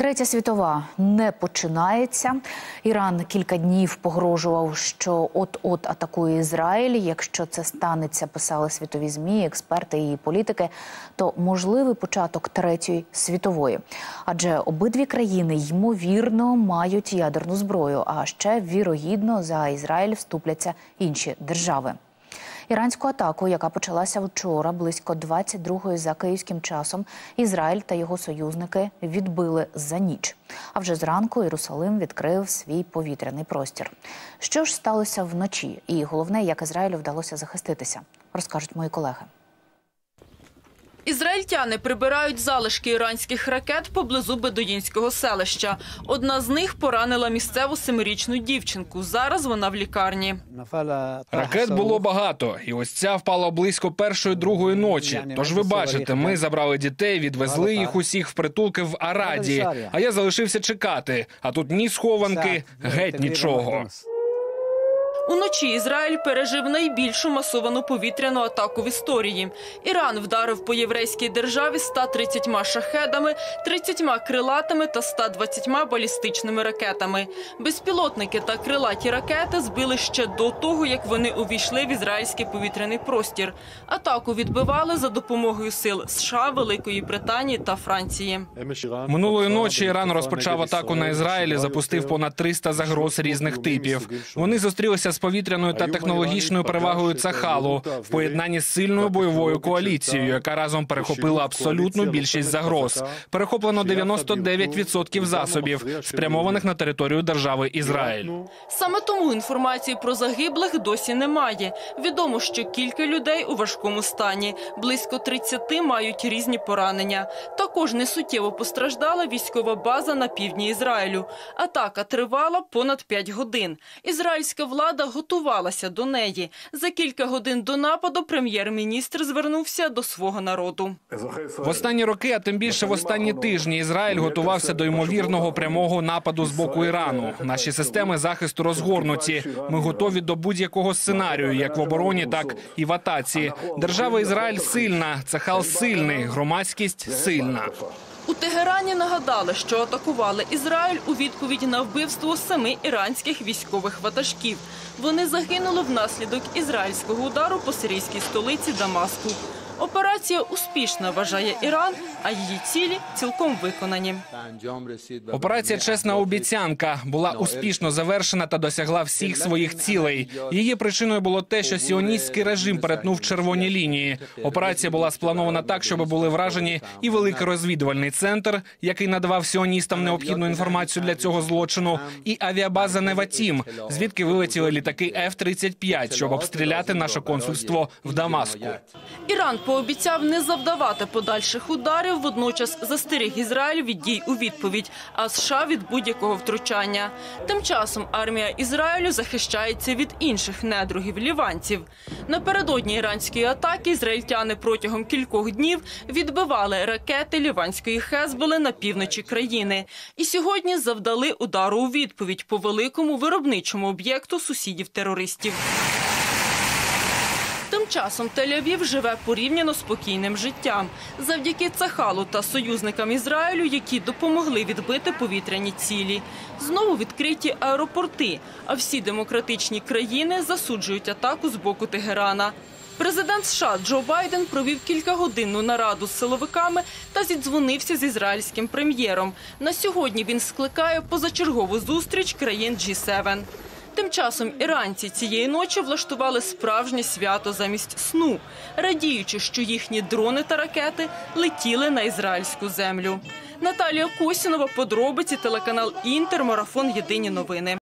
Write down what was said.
Третя світова не починається. Іран кілька днів погрожував, що от-от атакує Ізраїль. Якщо це станеться, писали світові ЗМІ, експерти і політики, то можливий початок Третьої світової. Адже обидві країни, ймовірно, мають ядерну зброю, а ще, вірогідно, за Ізраїль вступляться інші держави. Іранську атаку, яка почалася вчора, близько 22-ї за київським часом, Ізраїль та його союзники відбили за ніч. А вже зранку Єрусалим відкрив свій повітряний простір. Що ж сталося вночі? І головне, як Ізраїлю вдалося захиститися, розкажуть мої колеги. Ізраїльтяни прибирають залишки іранських ракет поблизу бедуїнського селища. Одна з них поранила місцеву 7-річну дівчинку. Зараз вона в лікарні. Ракет було багато, і ось ця впала близько 1-2 ночі. Тож ви бачите, ми забрали дітей, відвезли їх усіх в притулки в Араді, а я залишився чекати. А тут ні схованки, геть нічого. Уночі Ізраїль пережив найбільшу масовану повітряну атаку в історії. Іран вдарив по єврейській державі 130 шахедами, 30 крилатими та 120 балістичними ракетами. Безпілотники та крилаті ракети збили ще до того, як вони увійшли в ізраїльський повітряний простір. Атаку відбивали за допомогою сил США, Великої Британії та Франції. Минулої ночі Іран розпочав атаку на Ізраїль і запустив понад 300 загроз різних типів. Вони зустрілися з повітряною та технологічною перевагою Цахалу в поєднанні з сильною бойовою коаліцією, яка разом перехопила абсолютну більшість загроз. Перехоплено 99% засобів, спрямованих на територію держави Ізраїль. Саме тому інформації про загиблих досі немає. Відомо, що кілька людей у важкому стані. Близько 30 мають різні поранення. Також несуттєво постраждала військова база на півдні Ізраїлю. Атака тривала понад 5 годин. Ізраїльська влада готувалася до неї. За кілька годин до нападу прем'єр-міністр звернувся до свого народу. В останні роки, а тим більше в останні тижні, Ізраїль готувався до ймовірного прямого нападу з боку Ірану. Наші системи захисту розгорнуті. Ми готові до будь-якого сценарію, як в обороні, так і в атаці. Держава Ізраїль сильна, Цахал сильний, громадськість сильна. У Тегерані нагадали, що атакували Ізраїль у відповідь на вбивство 7 іранських військових ватажків. Вони загинули внаслідок ізраїльського удару по сирійській столиці Дамаску. Операція успішна, вважає Іран, а її цілі цілком виконані. Операція «Чесна обіцянка» була успішно завершена та досягла всіх своїх цілей. Її причиною було те, що сіоністський режим перетнув червоні лінії. Операція була спланована так, щоб були вражені і великий розвідувальний центр, який надавав сіоністам необхідну інформацію для цього злочину, і авіабаза Неватім, звідки вилетіли літаки F-35, щоб обстріляти наше консульство в Дамаску. Іран пообіцяв не завдавати подальших ударів, водночас застеріг Ізраїль від дій у відповідь, а США від будь-якого втручання. Тим часом армія Ізраїлю захищається від інших недругів – ліванців. Напередодні іранської атаки ізраїльтяни протягом кількох днів відбивали ракети ліванської Хезболи на півночі країни. І сьогодні завдали удару у відповідь по великому виробничому об'єкту сусідів-терористів. Тим часом Тель-Авів живе порівняно спокійним життям. Завдяки Цахалу та союзникам Ізраїлю, які допомогли відбити повітряні цілі. Знову відкриті аеропорти, а всі демократичні країни засуджують атаку з боку Тегерана. Президент США Джо Байден провів кількагодинну нараду з силовиками та зідзвонився з ізраїльським прем'єром. На сьогодні він скликає позачергову зустріч країн G7. Тим часом іранці цієї ночі влаштували справжнє свято замість сну, радіючи, що їхні дрони та ракети летіли на ізраїльську землю. Наталія Косінова, подробиці, телеканал «Інтер», марафон «Єдині новини».